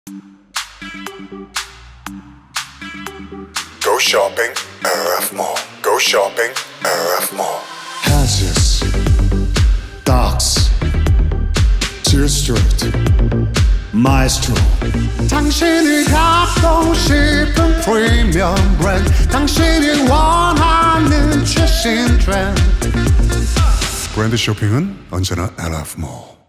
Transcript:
Go shopping, LFmall. Go shopping, LFmall. Houses, dogs, Jill Street, Maestro. 당신이 갖고 싶은 프리미엄 브랜드, 당신이 원하는 최신 트렌드. 브랜드 쇼핑은 언제나 LFmall.